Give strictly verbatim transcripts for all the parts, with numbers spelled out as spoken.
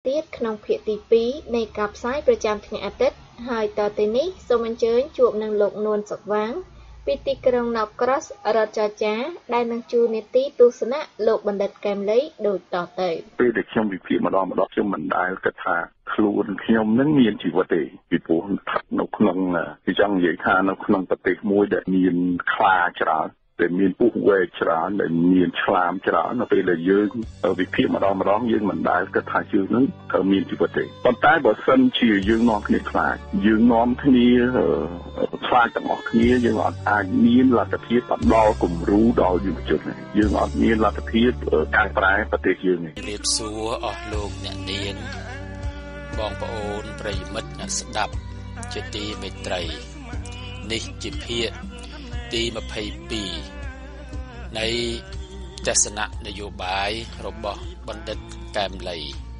ទៀតក្នុងភាគទីពីរនៃការផ្សាយប្រចាំថ្ងៃអាទិត្យហើយតទៅនេះសូមអញ្ជើញជួបនឹងលោកនួនសុកវាងពីទីក្រុង Norcross រដ្ឋចរចាដែលនឹងជួលនេតិទស្សនៈលោកបណ្ឌិតកែមលីដូចតទៅពេលដែលខ្ញុំវិភាគម្ដងម្ដងខ្ញុំមិនដែលគិតថាខ្លួនខ្ញុំនឹងមានជីវិតទេពីព្រោះស្ថិតនៅក្នុងគេចង់និយាយថានៅក្នុងប្រទេសមួយដែលមានខ្លាច្រើនដែលមានពុះវែកច្រើនដែលមានឆ្លាមច្រើននៅពេលដែលយើងវិភាគម្ដងម្ដងយើងមិនដែលគិតថាយើងនឹងមានជីវិតទេប៉ុន្តែបើសិនជាយើងនាំគ្នាខ្លាចយើងនាំគ្នាខ្លាចទាំងអស់គ្នាយើងអត់អាចមានលទ្ធភាពផ្ដល់គំរូដល់យុវជនយើងអត់មានលទ្ធភាពកែប្រែប្រទេសយើងទេរៀបសួរអស់លោកអ្នកនាងបងប្អូនប្រិយមិត្តអ្នកស្ដាប់ជាទីមេត្រីនេះជាភាគទីยี่สิบสองនៃទស្សនៈនយោបាយរបស់បណ្ឌិតកែមលី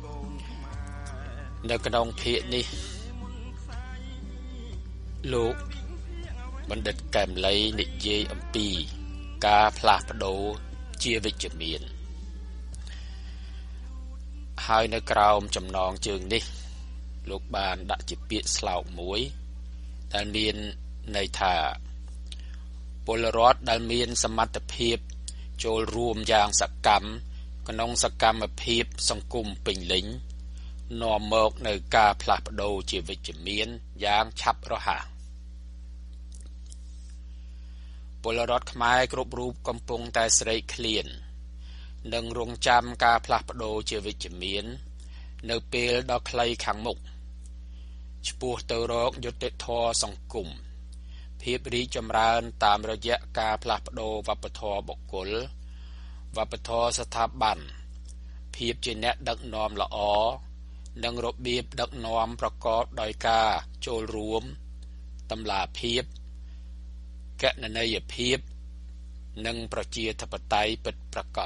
នៅក្នុងភាគនេះលោកបណ្ឌិតកែមលីនិយាយអំពីការផ្លាស់ប្ដូរជាវិជ្ជមានហើយនៅក្រោមចំណងជើងនេះលោកបានដាក់ជាពាក្យស្លោកមួយដែលមានន័យថាពលរដ្ឋដែលមានសមត្ថភាពចូលរួមយ៉ាងសកម្មក្នុងសកម្មភាពសង្គមពេញលេញនាំមកនៅការផ្លាស់ប្ដូរជាវិជ្ជមានយ៉ាងឆាប់រហ័សពលរដ្ឋខ្មែរគ្រប់រូបកំពុងតែស្រេកឃ្លាននិងរង់ចាំការផ្លាស់ប្ដូរជាវិជ្ជមាននៅពេលដ៏ខ្លីខាងមុខឆ្ពោះទៅរកយុត្តិធម៌សង្គមភាពរីកចម្រើនតាមរយៈការផ្លាស់ប្ដូរវប្បធម៌បុគ្គលវប្បធម៌ស្ថាប័នភាពជាអ្នកដឹកនាំល្អនិងរបៀបដឹកនាំប្រកបដោយការចូលរួមតម្លាភាពកណន័យភាពនិងប្រជាធិបតេយ្យពិតប្រាកដ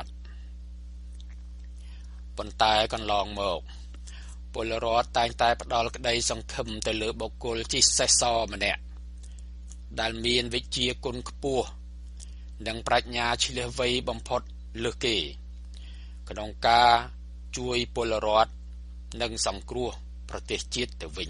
ប៉ុន្តែកន្លងមកពលរដ្ឋតែងតែផ្ដល់ក្តីសង្ឃឹមទៅលើបុគ្គលជិះសេះសម្នាក់ដែលមានវិជ្ជាគុណខ្ពស់និងប្រាជ្ញាឈ្លាសវៃបំផុតលើសគេក្នុងការជួយពលរដ្ឋនិងសង្គ្រោះប្រទេសជាតិទៅវិញ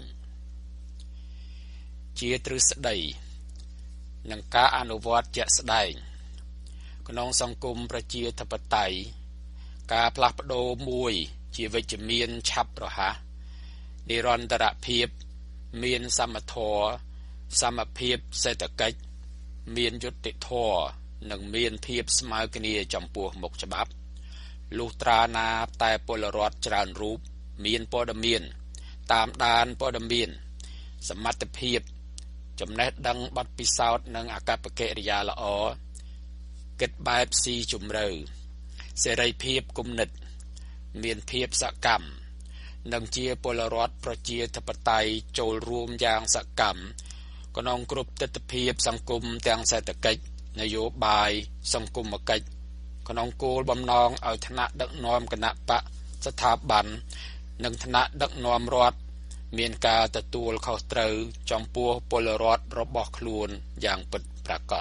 ជាទ្រឹស្ដីនិងការអនុវត្តជាក់ស្ដែងក្នុងសង្គមប្រជាធិបតេយ្យការផ្លាស់ប្ដូរមួយជាវិជ្ជមានឆាប់រហ័សនិរន្តរភាពមានសមធម៌សមភាពសេដ្ឋកិច្ចមានយុត្តិធម៌និងមានភាពស្មើគ្នាចំពោះមុខច្បាប់លុះត្រាណាតែពលរដ្ឋច្រើនរូបមានព័ត៌មានតាមដានព័ត៌មានសមត្ថភាពចំណេះដឹងបទពិសោធន៍និងអាកប្បកិរិយាល្អគិតបែបស៊ីជម្រៅសេរីភាពគំនិតមានភាពសកម្មនិងជាពលរដ្ឋប្រជាធិបតេយ្យចូលរួមយ៉ាងសកម្មក្នុងគ្រប់ទិដ្ឋភាពសង្គមទាំងសេដ្ឋកិច្ចនយោបាយសង្គមគិច្ចក្នុងគោលបំណងឲ្យឋានៈដឹកនាំគណៈបកស្ថាប័ននិងឋានៈដឹកនាំរដ្ឋមានការទទួលខុសត្រូវចំពោះពលរដ្ឋរបស់ខ្លួនយ៉ាងពិតប្រាកដ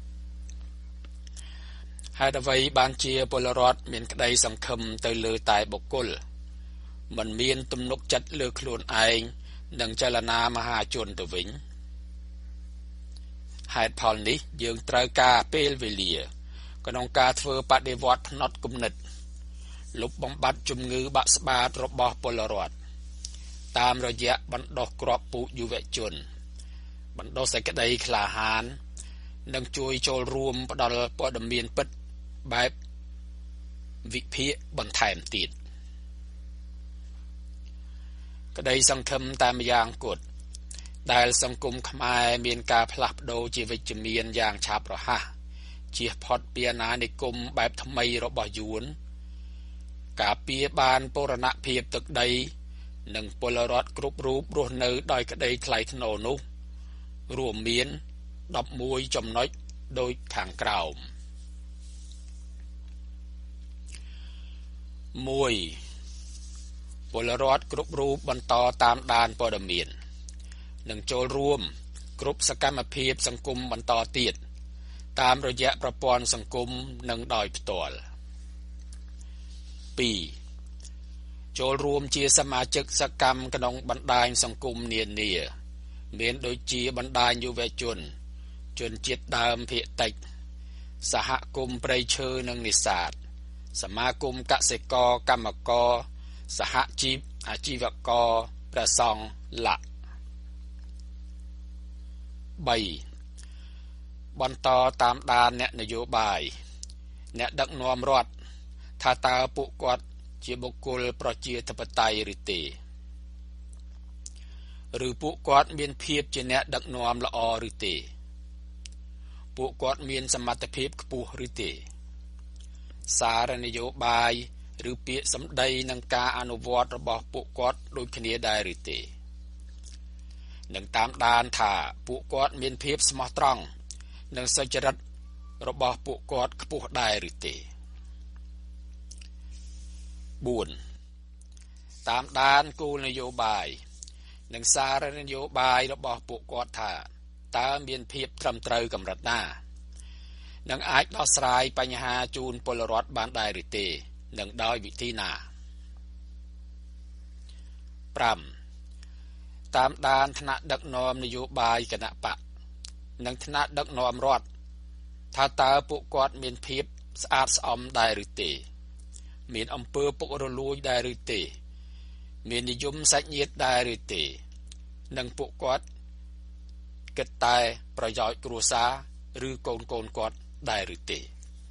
ហេតុអ្វីបានជាពលរដ្ឋមានក្តីសង្ឃឹមទៅលើតែបុគ្គលមិនមានទំនុកចិត្តលើខ្លួនឯងនិងចលនាមហាជនទៅវិញហេតុផលនេះយើងត្រូវការពេលវេលាក្នុងការធ្វើបដិវត្តផ្នត់គំនិតលុបបំបាត់ជំងឺបាក់ស្បាតរបស់ពលរដ្ឋតាមរយៈបណ្ដុះគ្រាប់ពូជយុវជនបណ្ដុះសេចក្តីក្លាហាននិងជួយចូលរួមផ្ដល់ព័ត៌មានពិតបែបវិភាគបន្ថែមទៀតក្តីសង្ឃឹមតាមយ៉ាងគត់ដែលសង្គមខ្មែរមានការផ្លាស់ប្ដូរជាវិជ្ជមានយ៉ាងឆាប់រហ័សជៀសផុតពីអាណានិគមបែបថ្មីរបស់យួនការពារបានបូរណភាពទឹកដីនិងពលរដ្ឋគ្រប់រូបរស់នៅដោយក្តីថ្លៃថ្នូរនោះរួមមានដប់មួយចំណុចដូចខាងក្រោមមួយពលរដ្ឋគ្រប់រូបបន្តតាមដានព័ត៌មាននិងចូលរួមគ្រប់សកម្មភាពសង្គមបន្តទៀតតាមរយៈប្រព័ន្ធសង្គមនិងដោយផ្ទាល់ពីរចូលរួមជាសមាជិកសកម្មក្នុងបណ្ដាញសង្គមនានាមានដូចជាបណ្ដាញយុវជនជនជាតិដើមភាគតិចសហគមន៍ព្រៃឈើនិងនេសាទសមាគមកសិករកម្មករសហជីពអាជីវករព្រះសង្ឃលក្ខបីបន្តតាមដានអ្នកនយោបាយអ្នកដឹកនាំរដ្ឋថាតើពួកគាត់ជាបុគ្គលប្រជាធិបតេយ្យឬទេឬពួកគាត់មានភាពជាអ្នកដឹកនាំល្អឬទេពួកគាត់មានសមត្ថភាពខ្ពស់ឬទេសារនយោបាយឬពាក្យសម្ដីនិងការអនុវត្តរបស់ពួកគាត់ដូចគ្នាដែរឬទេនឹងតាមដានថាពួកគាត់មានភាពស្មោះត្រង់និងសុចរិតរបស់ពួកគាត់ខ្ពស់ដែរឬទេបួនតាមដានគោលនយោបាយនិងសារនយោបាយរបស់ពួកគាត់ថាតើមានភាពត្រឹមត្រូវកម្រិតណានិងអាចដោះស្រាយបញ្ហាជូនពលរដ្ឋបានដែរឬទេនិងដោយវិធីណាប្រាំតាមដានថ្នាក់ដឹកនាំនយោបាយគណបក្សនិងថ្នាក់ដឹកនាំរដ្ឋថាតើពួកគាត់មានភាពស្អាតស្អំដែរឬទេមានអំពើពុករលួយដែរឬទេមាននិយមសាច់ញាតិដែរឬទេនិងពួកគាត់គិតតែប្រយោជន៍គ្រួសារឬកូនកូនគាត់ដែរឬទេ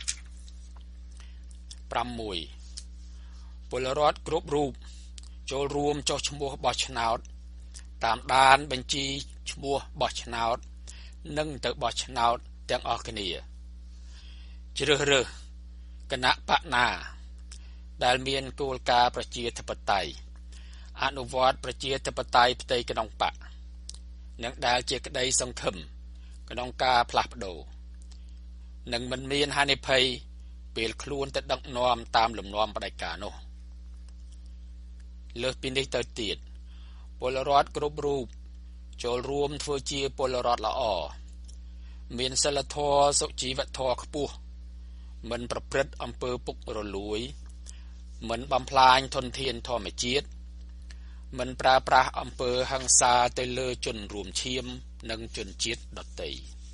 ប្រាំមួយពលរដ្ឋគ្រប់រូបចូលរួមចុះឈ្មោះបោះឆ្នោតតាមដានបញ្ជីឈ្មោះបោះឆ្នោតនិងទៅបោះឆ្នោតទាំងអស់គ្នាជ្រើសរើសគណៈបកណាដែលមានគោលការណ៍ប្រជាធិបតេយ្យអនុវត្តប្រជាធិបតេយ្យផ្ទៃក្នុងបកនិងដែលជាក្តីសង្ឃឹមក្នុងការផ្លាស់ប្ដូរនិងមិនមានហានិភ័យពេលខ្លួនទៅដឹកនាំតាមលំនាំផ្ដាច់ការនោះលើសពីនេះទៅទៀតពលរដ្ឋគ្រប់រូបចូលរួមធ្វើជាពលរដ្ឋល្អមានសីលធម៌សុជីវធម៌ខ្ពស់មិនប្រព្រឹត្តអំពើពុករលួយមិនបំផ្លាញធនធានធម្មជាតិមិនប្រើប្រាស់អំពើហិង្សាទៅលើជនរួមឈាមនិងជនជាតិដទៃ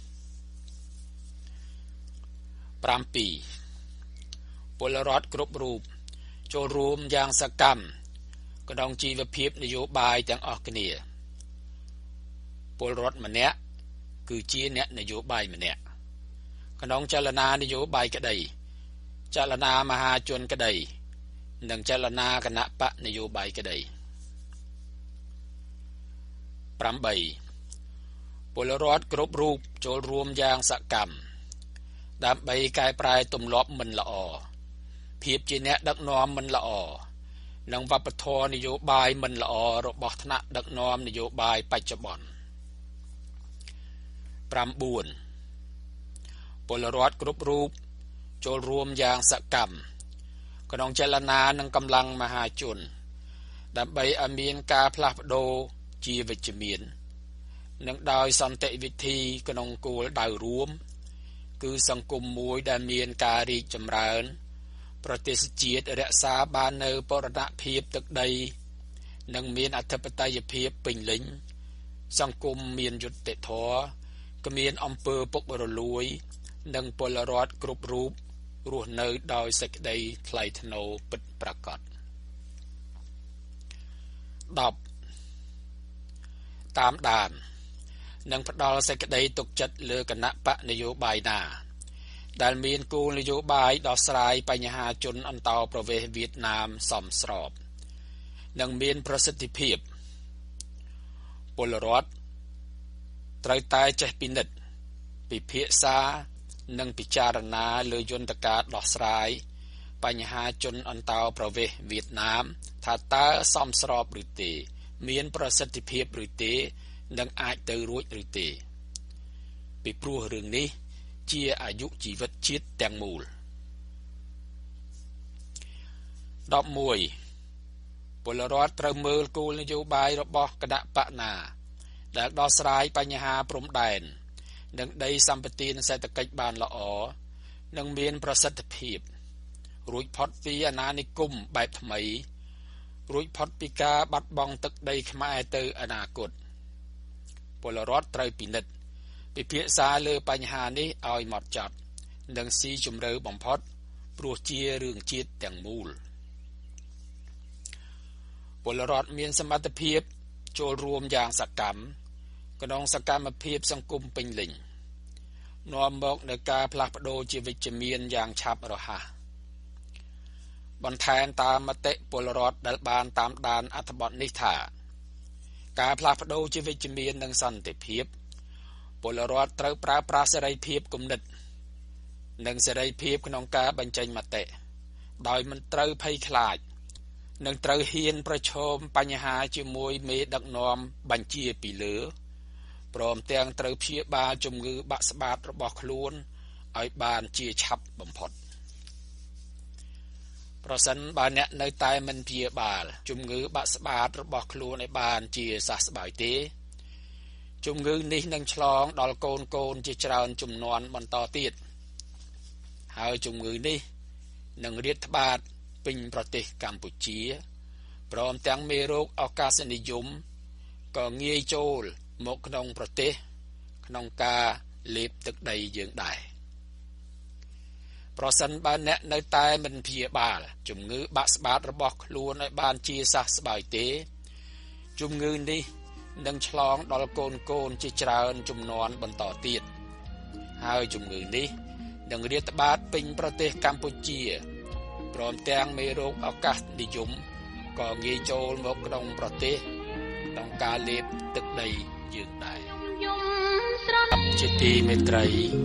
ប្រាំពីរពលរដ្ឋគ្រប់រូបចូលរួមយ៉ាងសកម្មក្នុងជីវភាពនយោបាយទាំងអស់គ្នាពលរដ្ឋម្នាក់គឺជាអ្នកនយោបាយម្នាក់ក្នុងចលនានយោបាយក្តីចលនាមហាជនក្តីនិងចលនាគណៈបកនយោបាយក្តីប្រាំបីពលរដ្ឋគ្រប់រូបចូលរួមយ៉ាងសកម្មដើម្បីកែប្រែទម្លាប់មិនល្អភាពជាអ្នកដឹកនាំមិនល្អនិងវប្បធម៌នយោបាយមិនល្អរបស់ថ្នាក់ដឹកនាំនយោបាយបច្ចុប្បន្នប្រាំបួនពលរដ្ឋគ្រប់រូបចូលរួមយ៉ាងសកម្មក្នុងចលនានិងកម្លាំងមហាជនដើម្បីឲ្យមានការផ្លាស់ប្ដូរជាវិជ្ជមាននិងដោយសន្តិវិធីក្នុងគោលដៅរួមគឺសង្គមមួយដែលមានការរីកចម្រើនប្រទេសជាតិរក្សាបាននូវបរណភាពទឹកដីនិងមានអធិបតេយ្យភាពពេញលេញសង្គមមានយុត្តិធម៌គ្មានអំពើពុករលួយនិងពលរដ្ឋគ្រប់រូបរស់នៅដោយសេចក្តីថ្លៃថ្នូរពិតប្រាកដដប់តាមដាននិងផ្ដល់សេចក្តីទុកចិត្តលើគណៈបកនយោបាយណាដែលមានគោលនយោបាយដោះស្រាយបញ្ហាជនអន្តោប្រវេសន៍វៀតណាមសមស្របនិងមានប្រសិទ្ធភាពពលរដ្ឋត្រូវតែចេះពិនិត្យពិភាក្សានិងពិចារណាលើយន្តការដោះស្រាយបញ្ហាជនអន្តោប្រវេសន៍វៀតណាមថាតើសមស្របឬទេមានប្រសិទ្ធភាពឬទេនិងអាចទៅរួចឬទេពីព្រោះរឿងនេះជាអាយុជីវិតជាតិទាំងមូលដប់មួយ ពលរដ្ឋត្រូវមើលគោលនយោបាយរបស់គណៈបកណាដែលដោះស្រាយបញ្ហាព្រំដែននិងដីសម្បត្តិសេដ្ឋកិច្ចបានល្អនិងមានប្រសិទ្ធភាពរួចផុតពីអាណានិគមបែបថ្មីរួចផុតពីការបាត់បង់ទឹកដីខ្មែរទៅអនាគតពលរដ្ឋត្រូវពិនិត្យពិភាក្សាលើបញ្ហានេះឲ្យហ្មត់ចត់និងស៊ីជម្រៅបំផុតព្រោះជារឿងជាតិទាំងមូលពលរដ្ឋមានសមត្ថភាពចូលរួមយ៉ាងសកម្មក្នុងសកម្មភាពសង្គមពេញលេញនាំមកនូវការផ្លាស់ប្ដូរជាវិជ្ជមានយ៉ាងឆាប់រហ័សបន្ថែមតាមមតិពលរដ្ឋដែលបានតាមដានអត្ថបទនេះថាការផ្លាស់ប្ដូរជាវិជ្ជមាននិងសន្តិភាពពលរដ្ឋត្រូវប្រើប្រាស់សេរីភាពគំនិតនិងសេរីភាពក្នុងការបញ្ចេញមតិដោយមិនត្រូវភ័យខ្លាចនិងត្រូវហ៊ានប្រឈមបញ្ហាជាមួយមេដឹកនាំបញ្ជាពីលើព្រមទាំងត្រូវព្យាបាលជំងឺបាក់ស្បាតរបស់ខ្លួនឲ្យបានជាឆាប់បំផុតប្រសិនបើអ្នកនៅតែមិនព្យាបាលជំងឺបាក់ស្បាតរបស់ខ្លួនឲ្យបានជាសះស្បើយទេជំងឺនេះនឹងឆ្លងដល់កូនកូនជាច្រើនជំនាន់បន្តទៀតហើយជំងឺនេះនឹងរាតត្បាតពេញប្រទេសកម្ពុជាព្រមទាំងមេរោគឱកាសនិយមក៏ងាយចូលមកក្នុងប្រទេសក្នុងការលេបទឹកដីយើងដែរប្រសិនបើអ្នកនៅតែមិនព្យាបាលជំងឺបាក់ស្បាតរបស់ខ្លួនឲ្យបានជាសះស្បើយទេជំងឺនេះនឹងឆ្លងដល់កូនកូនជាច្រើនជំនាន់បន្តទៀតហើយជំងឺនេះនឹងរាតត្បាតពេញប្រទេសកម្ពុជាព្រមទាំងមេរោគឱកាសនិយមក៏ងាយចូលមកក្នុងប្រទេសក្នុងការលេបទឹកដីយើងដែរជាទីមេត្រី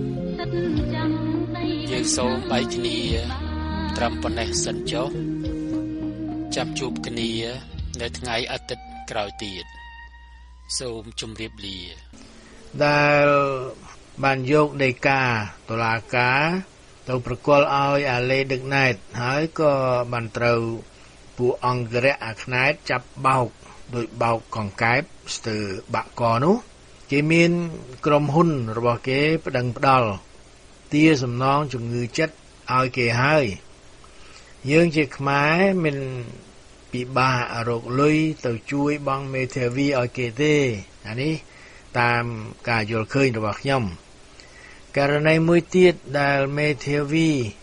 យើងសូមបែកគ្នាត្រឹមប៉ុណ្ណេះសិនចុះចាប់ជួបគ្នានៅថ្ងៃអាទិត្យក្រោយទៀតសូមជម្រាបលាដែលបានយកដីកាតុលាការទៅប្រគល់ឲ្យអាលេដឹកណែតហើយក៏បានត្រូវពួកអង្គរៈអាខ្នែតចាប់បោកដោយបោកកង្កែបស្ទើរបាក់កនោះគេមានក្រុមហ៊ុនរបស់គេប្តឹងផ្ដាល់ទាសំណងជំងឺចិត្តឲ្យគេហើយយើងជាខ្មែរមិនពិបាករកលុយទៅជួយបង់មេធាវីឲ្យគេទេអានេះតាមការយល់ឃើញរបស់ខ្ញុំករណីមួយទៀតដែលមេធាវី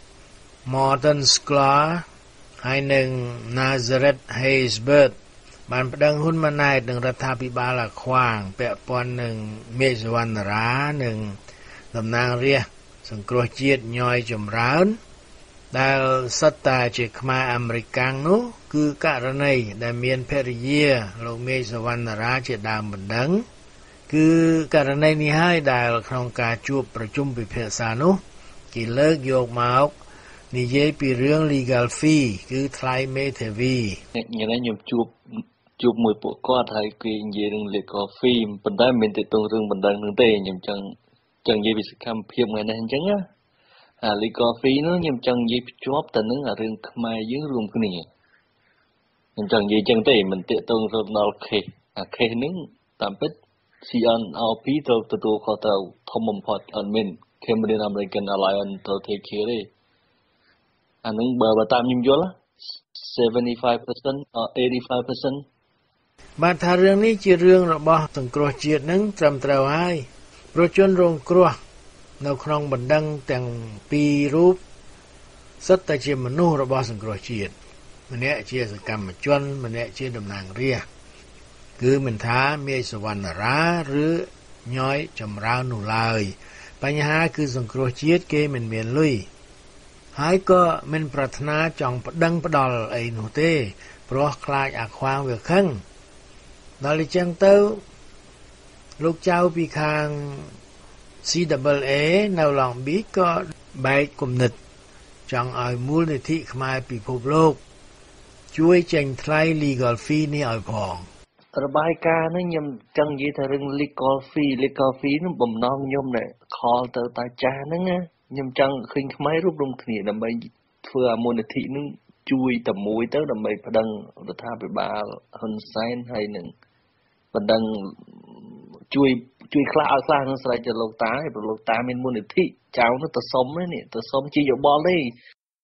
Morton Sklar ហើយនឹង Nazareth Haysbert បានប្តឹងហ៊ុនម៉ាណែតនឹងរដ្ឋាភិបាលអាខ្វាងពាក់ព័ន្ធនឹងមេសវណ្ណរានិងតំណាងរាស្ត្រសង្គ្រោះជាតិញយចម្រើនដែលសិតតាជាខ្មែរអាមេរិកាំងនោះគឺករណីដែលមានភរិយាលោកមេសវណ្ណរាជាដើមបណ្ដឹងគឺករណីនេះហើយដែលក្នុងការជួបប្រជុំពិភាក្សានោះគេលើកយកមកនិយាយពីរឿង legal fee គឺថ្លៃមេធាវីយ៉ាងណាខ្ញុំជួបជួបមួយពួកគាត់ហើយគេនិយាយរឿង legal fee ប៉ុន្តែមិនទៅទៅរឿងបណ្ដឹងនឹងទេខ្ញុំចង់ចង់និយាយពីសកម្មភាពថ្ងៃនេះអញ្ចឹងណាអា legal fee នោះខ្ញុំចង់និយាយភ្ជាប់ទៅនឹងរឿងខ្មែរយើងរួមគ្នាខ្ញុំចង់និយាយអញ្ចឹងទេមិនទៅទៅដល់ case អា case ហ្នឹងតាមពិត C N R P ទៅទទួលខុសត្រូវធំបំផុតអត់មាន Cambodian American Alliance ទៅ take care ទេអានឹងបើបើតាមខ្ញុំយល់seventy-five percent or eighty-five percent បាទថារឿងនេះជារឿងរបស់សង្គ្រោះជាតិនឹងត្រឹមត្រូវហើយប្រជនរងគ្រោះនៅក្នុងបណ្ដឹងទាំងពីររូបសិតតែជាមនុស្សរបស់សង្គ្រោះជាតិម្នាក់ជាសកម្មជនម្នាក់ជាតំណាងរាស្ត្រគឺមិនថាមេសវណ្ណរាឬញយចម្រើននោះឡើយបញ្ហាគឺសង្គ្រោះជាតិគេមិនមានលុយហើយក៏មិនប្រាថ្នាចង់ប្តឹងផ្ដាល់អីនោះទេព្រោះខ្លាចអាខ្វាងវាខឹងដល់អញ្ចឹងទៅលោកចៅពីខាង C A A នៅឡុងប៊ីក៏បែកគំនិតចង់ឲ្យមូលនិធិខ្មែរពិភពលោកជួយចេញថ្លៃ legal fee នេះឲ្យផងរបាយការណ៍នេះខ្ញុំចង់និយាយថារឿង legal fee legal fee នោះបំណងខ្ញុំណែខលទៅតាចាស់ហ្នឹងណាខ្ញុំចង់ឃើញខ្មែររួបរวมគ្នាដើម្បីធ្វើអាមូលនិធិនឹងជួយតែមួយទៅដើម្បីប្តឹងរដ្ឋាភិបាលហ៊ុនសែនហើយនឹងបណ្ដឹងជួយជួយខ្លះឲ្យខ្លះនឹងស្រេចទៅលោកតាហើយព្រោះលោកតាមានមូលនិធិចៅនោះទៅសុំនេះទៅសុំជាយោបល់ទេ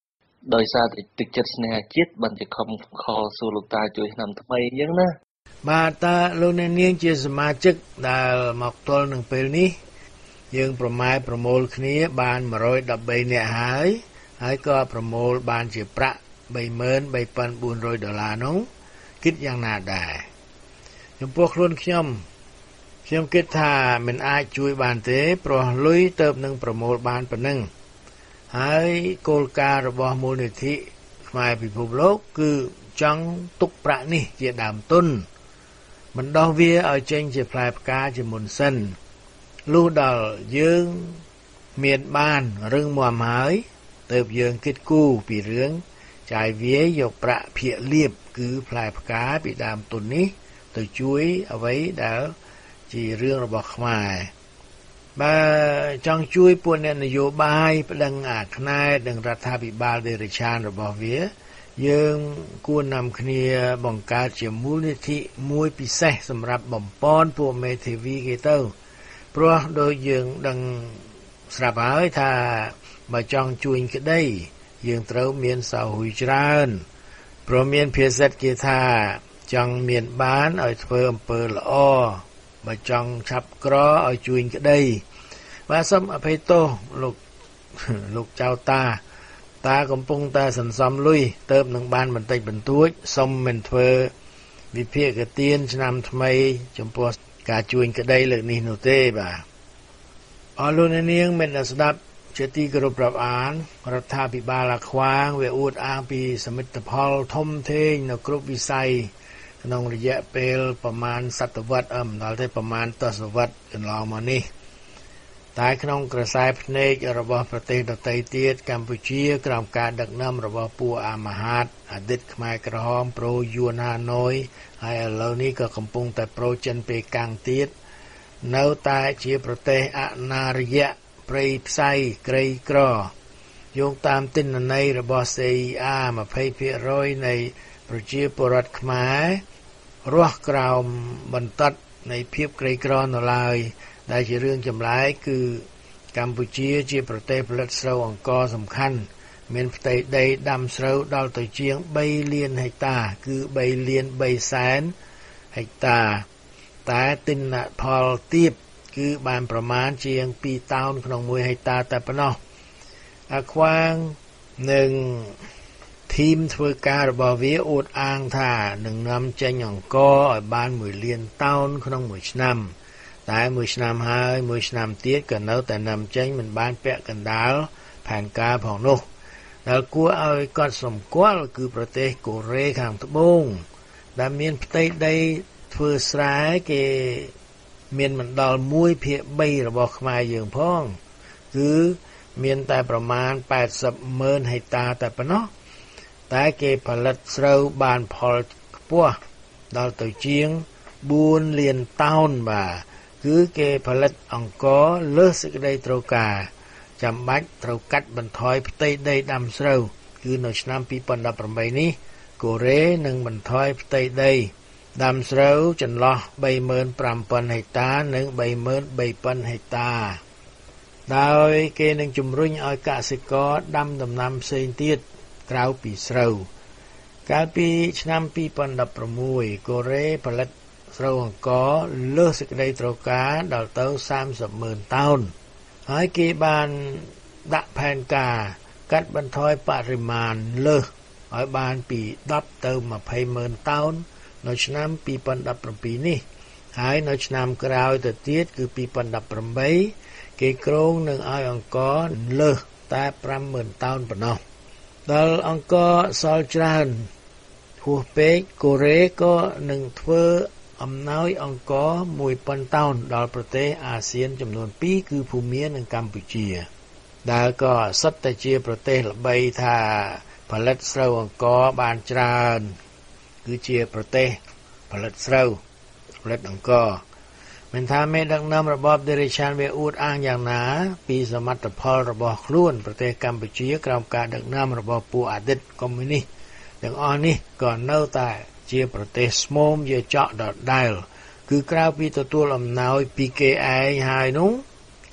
ដោយសារតែទឹកចិត្តស្នេហាជាតិបានជាខំខលសួរលោកតាជួយឆ្នាំថ្មីអញ្ចឹងណាបាទតើលោកអ្នកនាងជាសមាជិកដែលមកទល់នឹងពេលនេះយើងប្រម៉ែប្រមូលគ្នាបានone hundred thirteenនាក់ហើយហើយក៏ប្រមូលបានជាប្រាក់three thousand three hundredដុល្លារនោះគិតយ៉ាងណាដែរចំពោះខ្លួនខ្ញុំខ្ញុំគិតថាមិនអាចជួយបានទេព្រោះលុយទៅនឹងប្រមូលបានប៉ុណ្ណឹងហើយគោលការណ៍របស់មូលនិធិខ្មែរពិភពលោកគឺចង់ទុកប្រាក់នេះជាដើមទុនបណ្ដោះវាឲ្យចេញជាផ្លែផ្កាជាមុនសិនលុះដល់យើងមានបានរឹងមាំហើយទើបយើងគិតគូរពីរឿងចាយវាយយកប្រាក់ភាគលាភគឺផ្លែផ្កាពីដើមទុននេះទៅជួយអ្វីដែលជារឿងរបស់ខ្មែរបើចង់ជួយពួកអ្នកនយោបាយប្តឹងអាខ្នែនិងរដ្ឋាភិបាលដេរឆានរបស់វាយើងគួរនាំគ្នាបង្កើតជាមូលនិធិមួយពិសេសសម្រាប់បំពន់ពួកមេធាវីគេទៅព្រោះដោយយើងដឹងស្រាប់ហើយថាបើចង់ជួយក្តីយើងត្រូវមានសោហ៊ុយច្រើនព្រោះមានភាសាគេថាចង់មានបានឲ្យធ្វើអំពើល្អបើចង់ឆាប់ក្រឲ្យជួយក្តីបាទសូមអភ័យទោសលោកលោកចៅតាតាកំពុងតែសន្សំលុយទៅនឹងបានបន្តិចបន្តួចសូមមិនធ្វើវិភាគទានឆ្នាំថ្មីចំពោះការជួយក្តីលើកនេះនោះទេបាទអរលោកនាងមិនស្ដាប់ជាទីគោរពរាប់អានរដ្ឋាភិបាលអាខ្វាងវាអួតអាងពីសមិទ្ធផលធំធេងនៅគ្រប់វិស័យក្នុងរយៈពេលប្រមាណសតវត្សអឺមិនដល់ទេប្រមាណទសវត្សកន្លងមកនេះតែក្នុងក្រសែភ្នែករបស់ប្រទេសដទៃទៀតកម្ពុជាក្រោមការដឹកនាំរបស់ពួកអាមហាតអតីតខ្មែរក្រហមប្រូយួនហាណូយហើយឥឡូវនេះក៏កំពុងតែប្រូចិនពេកាំងទៀតនៅតែជាប្រទេសអនារយៈព្រៃផ្សៃក្រីក្រយោងតាមទិន្នន័យរបស់ C I R twenty percent នៃប្រជាពលរដ្ឋខ្មែររស់ក្រោមបន្ទាត់នៃភាពក្រីក្រនៅឡើយដែលជារឿងចម្លែកគឺកម្ពុជាជាប្រទេសផលិតស្រូវអង្ករសំខាន់មានផ្ទៃដីដាំស្រូវដល់ទៅជាងthreeលានហិកតាគឺthreeលានthreeសែនហិកតាតែទិន្នផលទាបគឺបានប្រមាណជាងtwoតោនក្នុងoneហិកតាតែប៉ុណ្ណោះអាខ្វាងនឹងធីមធ្វើការរបស់វាអួតអាងថានឹងនាំចេញអង្ករឲ្យបានoneលានតោនក្នុងមួយឆ្នាំតែមួយឆ្នាំហើយមួយឆ្នាំទៀតក៏នៅតែនាំចេញមិនបានពាក់កណ្ដាលផែនការផងនោះដែលគួរឲ្យកត់សម្គាល់គឺប្រទេសកូរ៉េខាងត្បូងដែលមានផ្ទៃដីធ្វើស្រែគេមានមិនដល់oneភាគthreeរបស់ខ្មែរយើងផងគឺមានតែប្រមាណeightyម៉ឺនហិកតាតែប៉ុណ្ណោះតែគេផលិតស្រូវបានផលខ្ពស់ដល់ទៅជាងfourលានតោនបាទគឺគេផលិតអង្ករលើសសេចក្តីត្រូវការចាំបាច់ត្រូវកាត់បន្ថយផ្ទៃដីដាំស្រូវគឺនៅឆ្នាំtwenty eighteenនេះកូរ៉េនឹងបន្ថយផ្ទៃដីដាំស្រូវចន្លោះthree thousand five hundredហិកតានិងthree thousand three hundredហិកតាដោយគេនឹងជំរុញឲ្យកសិករដាំដំណាំផ្សេងទៀតក្រៅពីស្រូវកាលពីឆ្នាំtwenty sixteenកូរ៉េផលិតស្រូវអង្ករលើសសេចក្តីត្រូវការដល់ទៅthirtyម៉ឺនតោនហើយគេបានដាក់ផែនការកាត់បន្ថយបរិមាណលើសឲ្យបានពីtenទៅtwentyម៉ឺនតោននៅឆ្នាំtwenty seventeenនេះហើយនៅឆ្នាំក្រោយទៅទៀតគឺtwenty eighteenគេគ្រោងនឹងឲ្យអង្ករលើសតែfiveម៉ឺនតោនប៉ុណ្ណោះដល់អង្ករសល់ច្រើនហួសពេកកូរ៉េក៏នឹងធ្វើអំណោយអង្ករone thousandតោនដល់ប្រទេសអាស៊ានចំនួនtwoគឺភូមានិងកម្ពុជាដែលក៏សុទ្ធតែជាប្រទេសល្បីថាផលិតស្រូវអង្ករបានច្រើនគឺជាប្រទេសផលិតស្រូវផលិតអង្ករមិនថាមេដឹកនាំរបបដេរេឆានវាអួតអាងយ៉ាងណាពីសមិទ្ធផលរបស់ខ្លួនប្រទេសកម្ពុជាក្រោមការដឹកនាំរបស់ពួកអតីតកុម្មុយនីសទាំងអស់នេះក៏នៅតែជាប្រទេសស្មោមជាចកដដែលគឺក្រៅពីទទួលអំណោយពីគេឯងហើយនោះ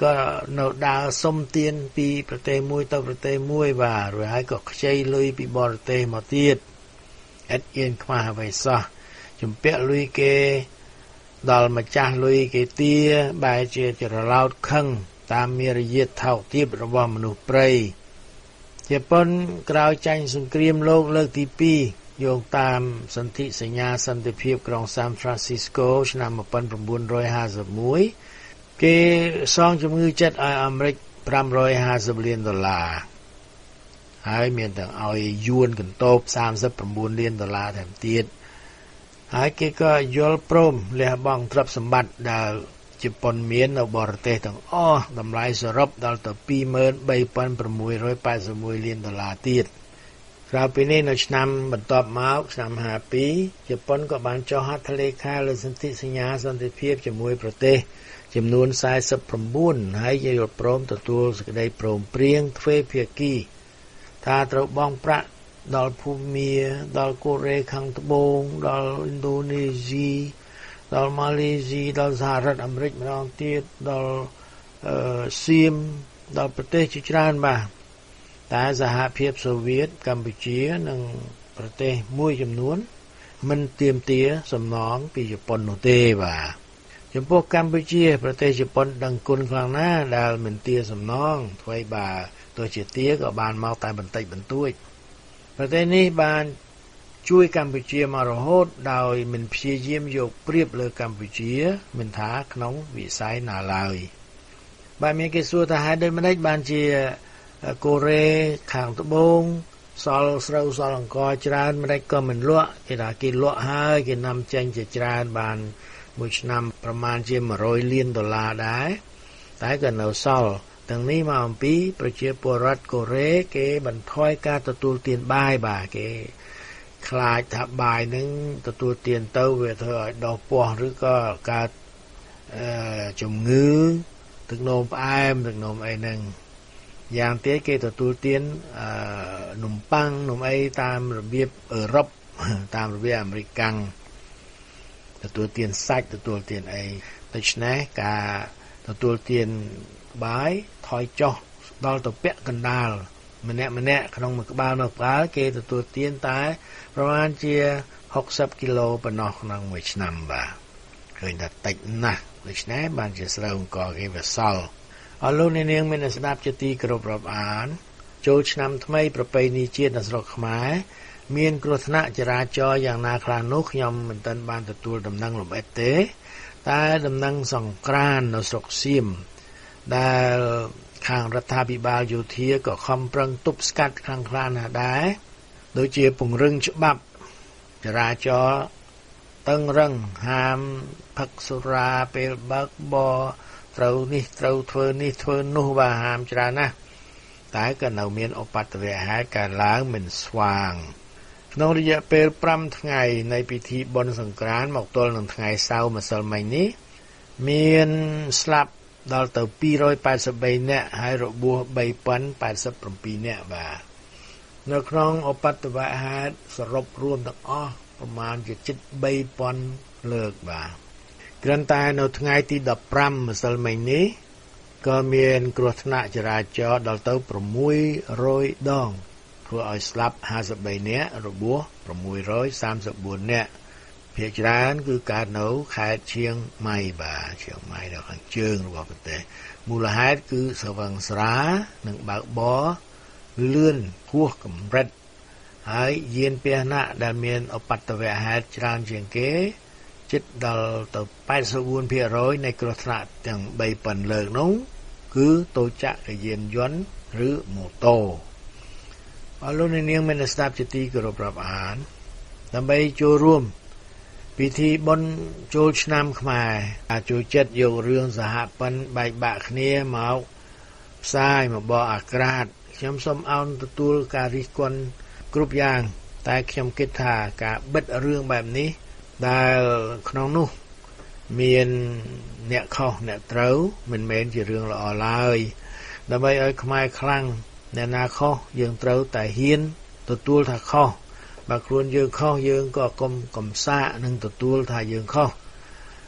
ก็នៅដើរសុំទានពីប្រទេសមួយទៅប្រទេសមួយបាទរួចហើយក៏ខ្ចីលុយពីបរទេសមកទៀតឥតអៀនខ្មាស់អ្វីសោះជំពាក់លុយគេដល់ម្ចាស់លុយគេទាបែរជាច្រឡោតខឹងតាមមារយាទថោកទាបរបស់មនុស្សព្រៃជប៉ុនក្រោយចាញ់សង្គ្រាមលោកលើកទីពីរយោងតាមសន្ធិសញ្ញាសន្តិភាពក្រុង San Francisco ឆ្នាំmột nghìn chín trăm hai mươi mốtគេសងជំងឺចិត្តឲ្យអាមេរិកfive hundred fiftyលានដុល្លារហើយមានទាំងឲ្យយួនកន្តោបthirty-nineលានដុល្លារថែមទៀតហើយគេក៏យល់ព្រមលះបង់ទ្រព្យសម្បត្តិដែលជប៉ុនមាននៅបរទេសទាំងអស់តម្លៃសរុបដល់ទៅtwo thousand three hundred eighty-oneលានដុល្លារទៀតក្រៅពីនេះនៅឆ្នាំបន្ទាប់មកឆ្នាំfifty-twoជប៉ុនក៏បានចុះហត្ថលេខាលើសន្ធិសញ្ញាសន្តិភាពជាមួយប្រទេសចំនួនforty-nineហើយយល់ព្រមទទួលសេចក្តីព្រមព្រៀងទ្វេភាគីថាត្រូវបង់ប្រាក់ដល់ភូមាដល់កូរ៉េខាងត្បូងដល់ឥណ្ឌូនេស៊ីដល់ម៉ាឡេស៊ីដល់សហរដ្ឋអាមេរិកម្ដងទៀតដល់អឺសៀមដល់ប្រទេសជាច្រើនបាទតែសហភាពសូវៀតកម្ពុជានិងប្រទេសមួយចំនួនមិនទាមទារសំណងពីជប៉ុននោះទេបាទចំពោះកម្ពុជាប្រទេសជប៉ុនដឹងគុណខ្លាំងណាស់ដែលមិនទារសំណងអ្វីបើទោះជាទារក៏បានមកតែបន្តិចបន្តួចប្រទេសនេះបានជួយកម្ពុជាមករហូតដោយមិនព្យាយាមយកប្រៀបលើកម្ពុជាមិនថាក្នុងវិស័យណាឡើយបាទមានគេសួរថាហេតុដូចម្តេចបានជាកូរ៉េខាងត្បូងសល់ស្រូវសល់អង្ករច្រើនមិនដេចក៏មិនលក់គេថាគេលក់ហើយគេនាំចេញជាច្រើនបានមួយឆ្នាំប្រមាណជាone hundredលានដុល្លារដែរតែក៏នៅសល់ទាំងនេះមកអំពីប្រជាពលរដ្ឋកូរ៉េគេបន្ថយការទទួលទានបាយបាទគេខ្លាចថាបាយនឹងទទួលទានទៅវាធ្វើឲ្យដុះពោះឬក៏កើតអឺជំងឺទឹកនោមផ្អែមទឹកនោមអីហ្នឹងយ៉ាងទៀតគេទទួលទានអឺនំប៉័ងនំអីតាមរបៀបអឺរ៉ុបតាមរបៀបអាមេរិកាំងទទួលទានសាច់ទទួលទានអីដូច្នេះការទទួលទានបាយថយចុះដល់ទៅពាក់កណ្ដាលម្នាក់ម្នាក់ក្នុងមួយក្បាលមួយក្បាលគេទទួលទានតែប្រហែលជាsixtyគីឡូប៉ុណ្ណោះក្នុងមួយឆ្នាំបាទឃើញថាតិចណាស់ដូច្នេះបានជាស្រូវអង្គរគេវាសល់អរលោកអ្នកនាងមានស្ដាប់ជាទីគោរពរាប់អានចូលឆ្នាំថ្មីប្រពៃណីជាតិនៅស្រុកខ្មែរមានគ្រោះថ្នាក់ចរាចរណ៍យ៉ាងណាខ្លះនោះខ្ញុំមិនទាន់បានទទួលដំណឹងលម្អិតទេតែដំណឹងសង្ក្រាន្តនៅស្រុកសៀមដែលខាងរដ្ឋាភិបាលយោធាក៏ខំប្រឹងទប់ស្កាត់ខ្លាំងខ្លាណាស់ដែរដូចជាពង្រឹងច្បាប់ចរាចរណ៍តឹងរឹងហាមផឹកសុរាពេលបើកបរត្រូវនេះត្រូវធ្វើនេះធ្វើនោះបាទហាមច្រើនណាស់តែក៏នៅមានឧបទ្ទវហេតុកើតឡើងមិនស្វាងក្នុងរយៈពេលfiveថ្ងៃនៃពិធីបុណ្យសង្ក្រាន្តមកទល់នឹងថ្ងៃសៅរ៍ម្សិលមិញនេះមានស្លាប់ដល់ទៅtwo hundred eighty-threeនាក់ហើយរបួសthree thousand eighty-sevenនាក់បាទនៅក្នុងឧបទ្ទវហេតុសរុបរួមទាំងអស់ប្រមាណជាជិតthree thousandលើកបាទគ្រាន់តែនៅថ្ងៃទីfifteenម្សិលមិញនេះក៏មានគ្រោះថ្នាក់ចរាចរណ៍ដល់ទៅsix hundredដងធ្វើឲ្យស្លាប់fifty-threeនាក់របួសsix hundred thirty-fourនាក់ភាគច្រើនគឺកើតនៅខេត្តឈៀងម៉ៃបាទឈៀងម៉ៃនៅខាងជើងរបស់ប្រទេសមូលហេតុគឺស្វឹងស្រានិងបើកបរលឿនហួសកម្រិតហើយយានពាហនៈដែលមានឧបទ្ទវហេតុច្រើនជាងគេជិតដល់ទៅeighty-four percent នៃគ្រោះថ្នាក់ទាំងthree thousandលើកនោះគឺតូចចក្រយានយន្តឬម៉ូតូអរលោកអ្នកនាងមានស្ដាប់ជាទីគោរពរាប់អានដើម្បីចូលរួមពិធីបុណ្យចូលឆ្នាំខ្មែរអាចចូលចិត្តយករឿងសហព័ន្ធបែកបាក់គ្នាមកផ្សាយមកបកអាក្រាតខ្ញុំសូមអោនទទួលការរិះគន់គ្រប់យ៉ាងតែខ្ញុំគិតថាការបិទរឿងបែបនេះដែលក្នុងនោះមានអ្នកខុសអ្នកត្រូវមិនមែនជារឿងល្អឡើយដើម្បីឲ្យខ្មែរខ្លាំងអ្នកណាខុសយើងត្រូវតែហ៊ានទទួលថាខុសបើខ្លួនយើងខុសយើងក៏កុំកំសាកនឹងទទួលថាយើងខុស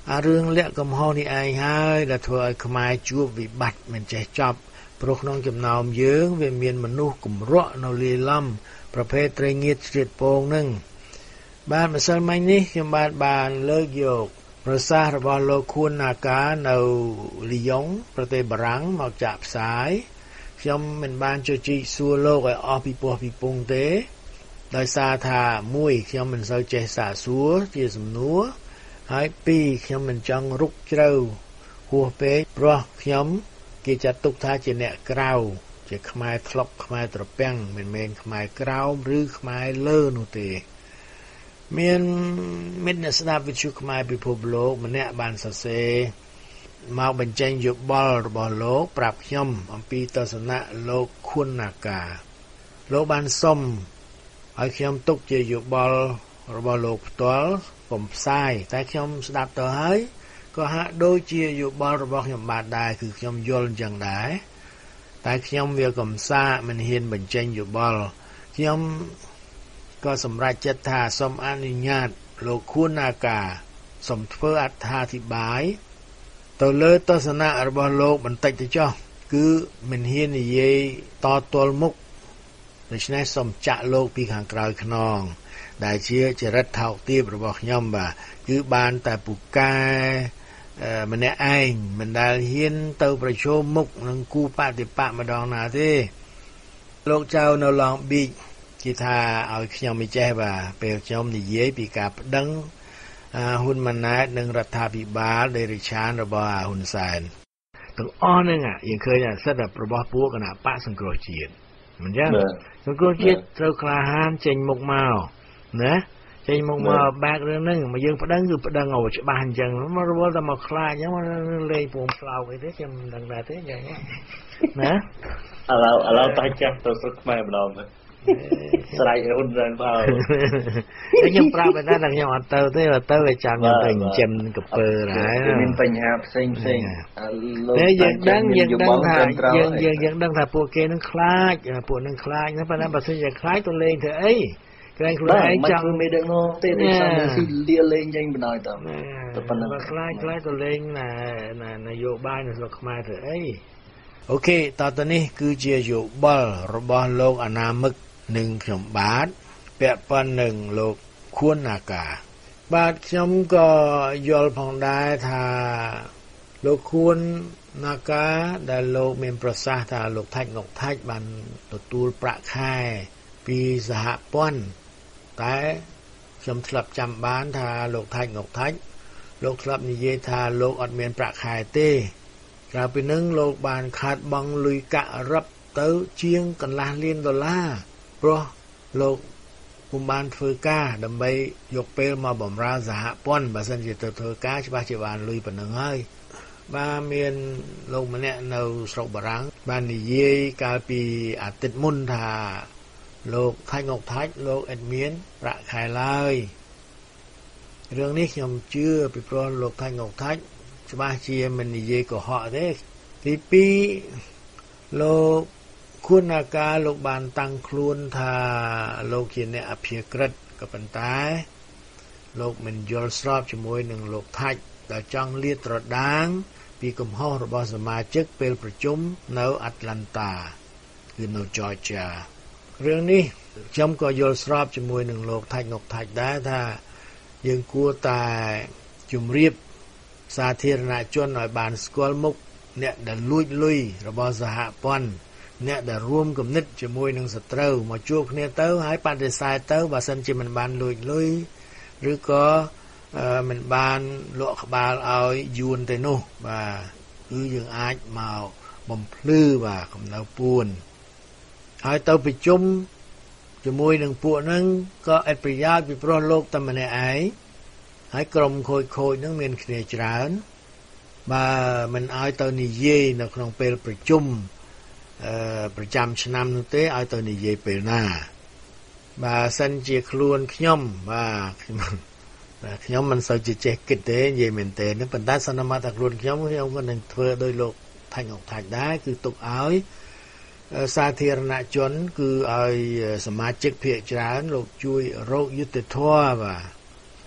អារឿងលាក់កំហុសនេះឯងហើយដែលធ្វើឲ្យខ្មែរជួបវិបត្តិមិនចេះចប់ព្រោះក្នុងចំណោមយើងវាមានមនុស្សកម្រក់នៅលាយឡំប្រភេទត្រីងៀតជ្រៀតពងនឹងបាទម្សិលមិញនេះខ្ញុំបាទបានលើកយកប្រសាសន៍របស់លោកខួនណាកានៅលីយ៉ុងប្រទេសបារាំងមកចាក់ផ្សាយខ្ញុំមិនបានជជែកសួរលោកឲ្យអស់ពីពោះពីពងទេដោយសារថាមួយខ្ញុំមិនសូវចេះសាកសួរជាសំណួរហើយពីរខ្ញុំមិនចង់រុកជ្រៅហួសពេកព្រោះខ្ញុំគេចាត់ទុកថាជាអ្នកក្រៅជាខ្មែរក្លុកខ្មែរត្រពាំងមិនមែនខ្មែរក្រោមឬខ្មែរលើនោះទេមានមិត្តអ្នកស្ដាប់វិទ្យុខ្មែរពិភពលោកម្នាក់បានសរសេរមកបញ្ចេញយោបល់របស់លោកប្រាប់ខ្ញុំអំពីទស្សនៈលោកខួនណាកាលោកបានសុំឲ្យខ្ញុំទុកជាយោបល់របស់លោកផ្ទាល់កុំផ្សាយតែខ្ញុំស្ដាប់ទៅហើយក៏ហាក់ដូចជាយោបល់របស់ខ្ញុំបាទដែរគឺខ្ញុំយល់អញ្ចឹងដែរតែខ្ញុំវាកំសាកមិនហ៊ានបញ្ចេញយោបល់ខ្ញុំក៏សម្រេចចិត្តថាសូមអនុញ្ញាតលោកខួនណាកាសូមធ្វើអត្ថាធិប្បាយទៅលើទស្សនៈរបស់លោកបន្តិចទៅចុះគឺមិនហ៊ាននិយាយតទល់មុខដូច្នេះសូមចាក់លោកពីខាងក្រោយខ្នងដែលជាចរិតថោកទាបរបស់ខ្ញុំបាទគឺបានតែពូកែម្នាក់ឯងមិនដែលហ៊ានទៅប្រជុំមុខនឹងគូបតិបៈម្ដងណាទេលោកចៅនៅឡងប៊ីចគេថាឲ្យខ្ញុំមិនចេះបាទពេលខ្ញុំនិយាយពីការប្តឹងហ៊ុនម៉ាណែតនិងរដ្ឋាភិបាលដេរិឆានរបស់ហ៊ុនសែនទាំងអស់ហ្នឹងយើងឃើញថាសិទ្ធិរបស់ពួកគណៈបកសង្គ្រោះជាតិមិនចឹងសង្គ្រោះជាតិត្រូវក្លាហានចេញមុខមកណាចេញមុខមកបាក់រឿងហ្នឹងមកយើងប្តឹងគឺប្តឹងឲ្យច្បាស់អញ្ចឹងមករវល់តែមកខ្លាចអញ្ចឹងលេងពងផ្លោកអីទេខ្ញុំមិនដឹងដែរទេអញ្ចឹងណាឥឡូវឥឡូវតែចាស់ទៅស្រុកខ្មែរម្ដងទៅស្រែកហ៊ុនសែនមកខ្ញុំប្រាប់ឯណាថាខ្ញុំអត់ទៅទេទៅទៅឲ្យចាំខ្ញុំទៅចិញ្ចឹមកពើដែរមានបញ្ហាផ្សេងផ្សេងតែយើងដឹងយើងដឹងថាយើងយើងយើងដឹងថាពួកគេនឹងខ្លាចពួកនឹងខ្លាចណាប៉ុន្តែបើសិនជាខ្លាចទៅលេងធ្វើអីក្រែងខ្លួនឯងចង់មានដឹកនាំទេទេសំស៊ីលាលេងចេញបណ្ដោយតើតែប៉ុណ្ណឹងបើខ្លាចខ្លាចទៅលេងណានយោបាយនៅស្រុកខ្មែរធ្វើអីអូខេតទៅនេះគឺជាយោបល់របស់លោកអនាមិកនិងខ្ញុំបាទពាក់ព័ន្ធនឹងលោកខួនណាកាបាទខ្ញុំក៏យល់ផងដែរថាលោកខួនណាកាដែលលោកមានប្រសាសន៍ថាលោកថាច់ងុកថាច់បានទទួលប្រាក់ខែពីសហព័ន្ធតែខ្ញុំធ្លាប់ចាំបានថាលោកថាច់ងុកថាច់លោកធ្លាប់និយាយថាលោកអត់មានប្រាក់ខែទេក្រៅពីនឹងលោកបានខាតបង់លុយកាក់រឹបទៅជាងកន្លះលានដុល្លារព្រោះលោកពុំបានធ្វើការដើម្បីយកពេលមកបម្រើសហព័ន្ធបើសិនជាទៅធ្វើការច្បាស់ជាបានលុយប៉ុណ្ណឹងហើយបាទមានលោកម្នាក់នៅស្រុកបារាំងបាននិយាយកាលពីអាទិត្យមុនថាលោកថាច់ងុកថាច់លោកអត់មានប្រាក់ខែឡើយរឿងនេះខ្ញុំជឿពីព្រោះលោកថាច់ងុកថាច់ច្បាស់ជាមិននិយាយកុហកទេទីពីរលោកខួនណាកាលោកបានតាំងខ្លួនថាលោកជាអ្នកអភិក្រិតក៏ប៉ុន្តែលោកមិនយល់ស្របជាមួយនឹងលោកថាច់ដែលចង់លាតត្រដាងពីកំហុសរបស់សមាជិកពេលប្រជុំនៅអាត្លង់តាគឺនៅ Georgia រឿងនេះខ្ញុំក៏យល់ស្របជាមួយនឹងលោកថាច់ងុកថាច់ដែរថាយើងគួរតែជំរាបសាធារណជនឲ្យបានស្គាល់មុខអ្នកដែលលួចលុយរបស់សហព័ន្ធអ្នកដែលរួមគំនិតជាមួយនឹងសត្រូវមកជួបគ្នាទៅហើយបដិសេធទៅបើសិនជាមិនបានលួចលុយឬក៏មិនបានលក់ក្បាលឲ្យយួនទៅនោះបាទគឺយើងអាចមកបំភ្លឺបាទកំណៅពួនហើយទៅប្រជុំជាមួយនឹងពួកហ្នឹងក៏អត់ប្រយោជន៍ពីព្រោះលោកតែម្នាក់ឯងហើយក្រុមខូចខូចហ្នឹងមានគ្នាច្រើនបើមិនឲ្យទៅនិយាយនៅក្នុងពេលប្រជុំអឺប្រចាំឆ្នាំនោះទេឲ្យទៅនិយាយពេលណាបើសិនជាខ្លួនខ្ញុំបាទខ្ញុំមិនសូវជាចេះគិតទេនិយាយមែនទេប៉ុន្តែសន្មតថាខ្លួនខ្ញុំខ្ញុំក៏នឹងធ្វើដោយលោកថាច់ងុកថាច់ដែរគឺទុកឲ្យសាធារណជនគឺឲ្យសមាជិកភាគច្រើនលោកជួយរកយុត្តិធម៌បាទទ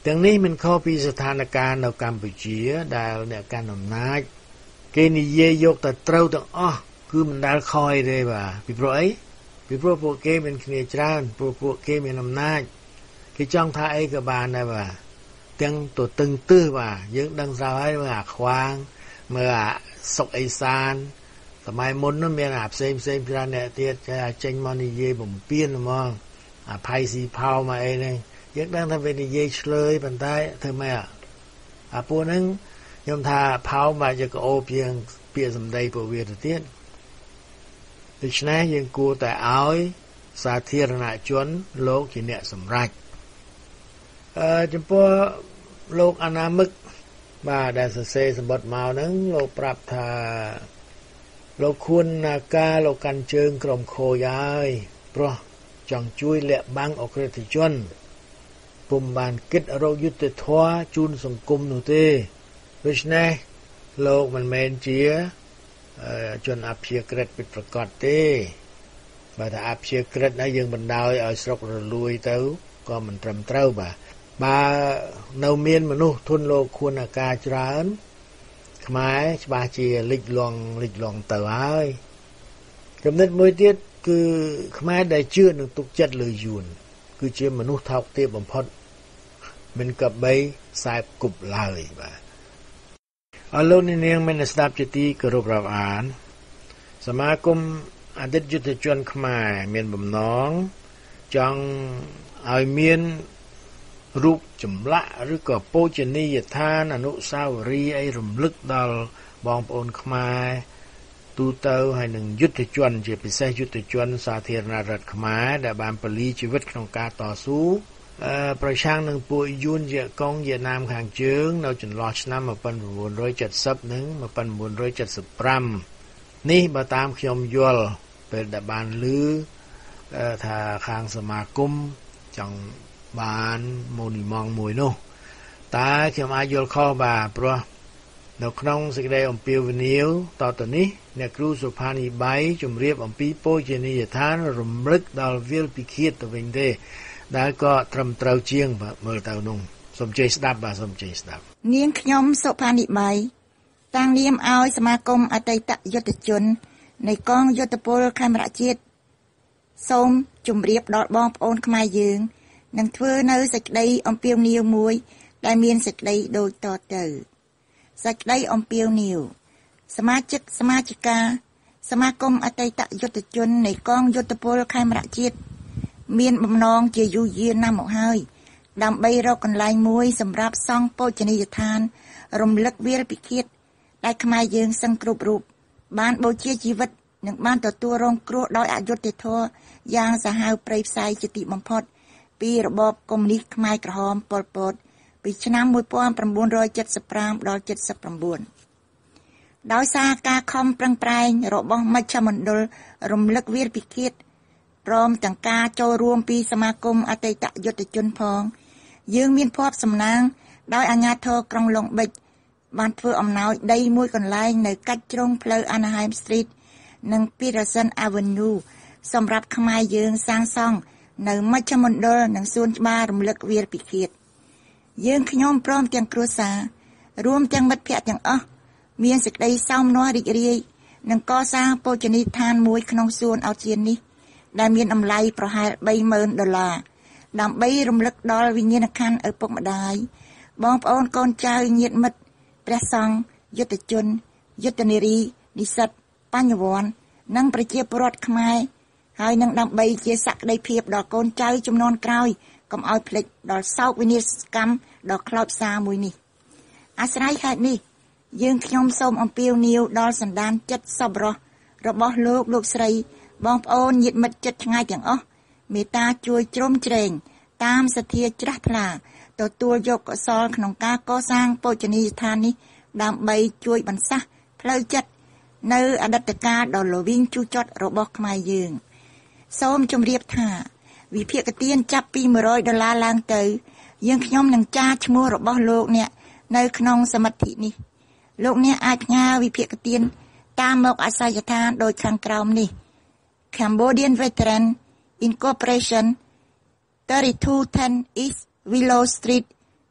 ទាំងនេះមិនខុសពីស្ថានភាពនៅកម្ពុជាដែលអ្នកកាន់អំណាចគេនិយាយយកតែត្រូវទាំងអស់គឺមិនដែលខយទេបាទពីព្រោះអីពីព្រោះពួកគេមានគ្នាច្រើនព្រោះពួកគេមានអំណាចគេចង់ថាអីក៏បានដែរបាទទាំងទៅតឹងទិសបាទយើងដឹងស្រាប់ហើយមើលអាខ្វាងមើលអាសុកអេសានសម័យមុននោះមានអាផ្សេងផ្សេងច្រើនអ្នកទៀតចេញមកនិយាយបំពេញហ្មងអាផៃស៊ីផៅមកអីហ្នឹងយើងដឹងថាវានិយាយឆ្លើយប៉ុន្តែធ្វើម៉េចអាពួកហ្នឹងខ្ញុំថាផៅមកយកកោពីងពាក្យសម្ដីពួកវាទៅទៀតដូច្នេះយើងគួរតែឲ្យសាធារណជនលោកជាអ្នកសម្រេចអឺចំពោះលោកអនាមិកបាទដែលសរសេរសម្បត្តិមកហ្នឹងលោកប្រាប់ថាលោកខួនណាការលោកកាន់ជើងក្រុមខូចហើយព្រោះចង់ជួយលាក់បាំងអក្រិតជនពុំបានគិតរកយុត្តិធម៌ជូនសង្គមនោះទេដូច្នេះលោកមិនមែនជាជនអព្យាក្រឹតពិតប្រាកដទេបើថាអព្យាក្រឹតហើយយើងបណ្ដោយឲ្យស្រុករលួយទៅក៏មិនត្រឹមត្រូវបាទបើនៅមានមនុស្សធនលោកខួនអាការច្រើនខ្មែរច្បាស់ជាលិចលង់លិចលង់ទៅហើយចំណុចមួយទៀតគឺខ្មែរដែលជឿនឹងទុកចិត្តលើយួនគឺជាមនុស្សថោកទាបបំផុតមិនកបីខ្សែគប់ឡើយបាទអរលោកនាងមានស្ដាប់ជាទីគោរពរាប់អានសមាគមអតីតយុទ្ធជនខ្មែរមានបំណងចង់ឲ្យមានរូបចម្លាក់ឬក៏បូជនីយដ្ឋានអនុស្សាវរីយ៍អីរំលឹកដល់បងប្អូនខ្មែរទូទៅហើយនឹងយុទ្ធជនជាពិសេសយុទ្ធជនសាធារណរដ្ឋខ្មែរដែលបានពលីជីវិតក្នុងការតស៊ូប្រឆាំងនឹងពួកយួនជាកុងវៀតណាមខាងជើងនៅចន្លោះឆ្នាំmột nghìn chín trăm七十និងmột nghìn chín trăm七十五នេះបើតាមខ្ញុំយល់ពេលដែលបានឮថាខាងសមាគមចង់បានម៉ូនីម៉ង់មួយនោះតែខ្ញុំអាចយល់ខុសបាទព្រោះនៅក្នុងសេចក្តីអំពាវនាវតទៅនេះអ្នកគ្រូសុផានីបៃជម្រាបអំពីពោជនីយដ្ឋានរំលឹកដល់វាលពិឃាតទៅវិញទេដែលក៏ត្រឹមត្រូវជាងមើលទៅនោះសូមជ័យស្ដាប់បាទសូមជ័យស្ដាប់នាងខ្ញុំសុផានីបៃតាំងនាមឲ្យសមាគមអតីតយុទ្ធជននៃកងយោធពលខេមរៈជាតិសូមជម្រាបដល់បងប្អូនខ្មែរយើងនឹងធ្វើនៅសេចក្តីអំពាវនាវមួយដែលមានសេចក្តីដូចតទៅសេចក្តីអំពាវនាវសមាជិកសមាជិកាសមាគមអតីតយុទ្ធជននៃកងយោធពលខេមរៈជាតិមានបំណងជាយូរយារណាស់មកហើយដើម្បីរកកន្លែងមួយសម្រាប់សង់បូជនីយដ្ឋានរំលឹកវាលពិឃាតដែលខ្មែរយើងសឹងគ្រប់រូបបានបូជាជីវិតនិងបានទទួលរងគ្រោះដោយអយុត្តិធម៌យ៉ាងសាហាវព្រៃផ្សៃជាទីបំផុតពីរបបកុម្មុយនីសខ្មែរក្រហមប៉ុលពតពីឆ្នាំmột nghìn chín trăm七十五ដល់七十九ដោយសារការខំប្រឹងប្រែងរបស់មជ្ឈមណ្ឌលរំលឹកវាលពិឃាតព្រមទាំងការចូលរួមពីសមាគមអតីតយុទ្ធជនផងយើងមានភ័ព្វសំណាងដោយអាជ្ញាធរក្រុងឡុងបិចបានធ្វើអំណោយដីមួយកន្លែងនៅកាច់ជ្រុងផ្លូវ Anaheim Street និង Peterson Avenue សម្រាប់ខ្មែរយើងសាងសង់នៅមជ្ឈមណ្ឌលនិងសួនច្បាររំលឹកវាលពិឃាតយើងខ្ញុំព្រមទាំងគ្រួសាររួមទាំងមិត្តភ័ក្តិទាំងអស់មានសេចក្តីសោមនស្សរីករាយនឹងកសាងបូជនីយដ្ឋានមួយក្នុងសួនអោជៀននេះដែលមានតម្លៃប្រហែលបីម៉ឺនដុល្លារដើម្បីរំលឹកដល់វិញ្ញាណក្ខន្ធឪពុកម្ដាយបងប្អូនកូនចៅញាតិមិត្តព្រះសង្ឃយុទ្ធជនយុទ្ធនារីនិស្សិតបញ្ញវន្តនិងប្រជាពលរដ្ឋខ្មែរហើយនឹងដើម្បីជាសក្តីភាពដល់កូនចៅជំនាន់ក្រោយកុំឲ្យភ្លេចដល់សោកវិនាសកម្មដ៏ខ្លោចសារមួយនេះអាស្រ័យហេតុនេះយើងខ្ញុំសូមអំពាវនាវដល់សន្តានចិត្តសប្បុរសរបស់លោកលោកស្រីបងប្អូនញាតិមិត្តជិតឆ្ងាយទាំងអស់មេត្តាជួយជ្រោមជ្រែងតាមសទ្ធាជ្រះថ្លាទទួលយកកុសលក្នុងការកសាងបូជនីយដ្ឋាននេះដើម្បីជួយបន្សាស់ផ្លូវចិត្តនៅអតីតកាលដ៏ល្វីងជូរចត់របស់ខ្មែរយើងសូមជម្រាបថាវិភាគទានចាប់ពីmột trămដុល្លារឡើងទៅយើងខ្ញុំនឹងចារឈ្មោះរបស់លោកអ្នកនៅក្នុងសមិទ្ធិនេះលោកអ្នកអាចផ្ញើវិភាគទានតាមមកអាសយដ្ឋានដោយខាងក្រោមនេះ Cambodian Veteran Incorporation thirty-two ten East Willow Street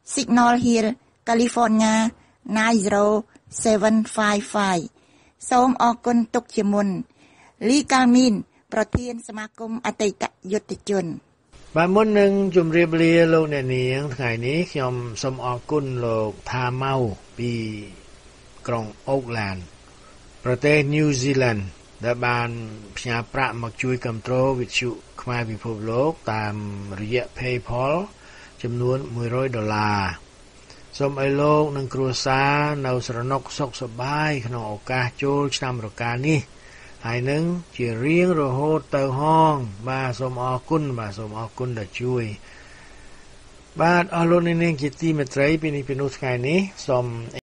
Signal Hill California นายศูนย์ เจ็ด ห้า ห้า សូមអរគុណទុកជាមុនលីកាមីនប្រធានសមាគមអតីតយុទ្ធជនបាទមុននឹងជម្រាបលាលោកអ្នកនាងថ្ងៃនេះខ្ញុំសូមអរគុណលោកថាម៉ៅពីក្រុងអូកឡានប្រទេសញូហ្សេឡង់ដែលបានផ្ញើប្រាក់មកជួយគាំទ្រវិទ្យុខ្មែរពិភពលោកតាមរយៈ PayPal ចំនួនមួយរយដុល្លារសូមឲ្យលោកនិងគ្រួសារនៅស្រណុកសុខសប្បាយក្នុងឱកាសចូលឆ្នាំរកានេះហើយនឹងជារៀងរហូតទៅហងបាទសូមអរគុណបាទសូមអរគុណដែលជួយបាទអស់លោកអ្នកនាងជាទីមេត្រីពីនេះពីនោះថ្ងៃនេះសូម